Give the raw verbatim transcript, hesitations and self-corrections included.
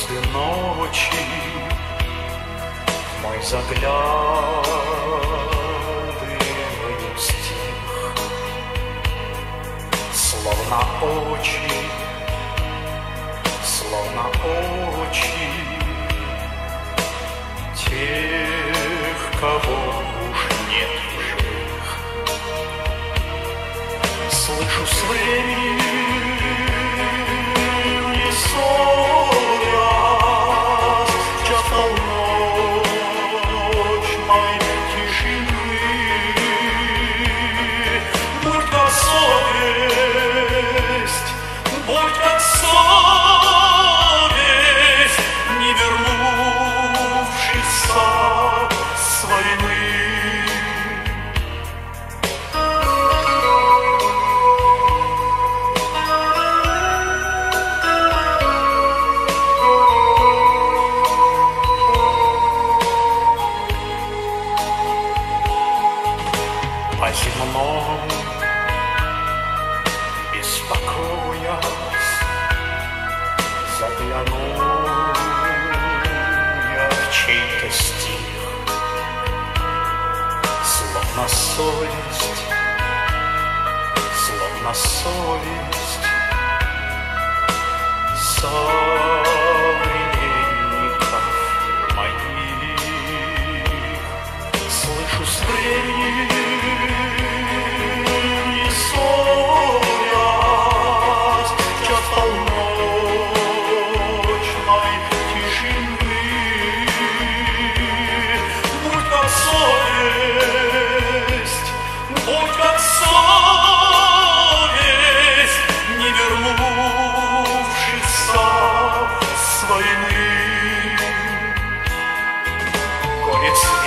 звезды ночи в мой заглядываю стих, словно очи, словно очи тех, кого уж нет в живых. Слышу с времени о земном беспокоясь, загляну я в чей-то стих, словно совесть, словно совесть современников моих. Слышу с времени с войны. Конец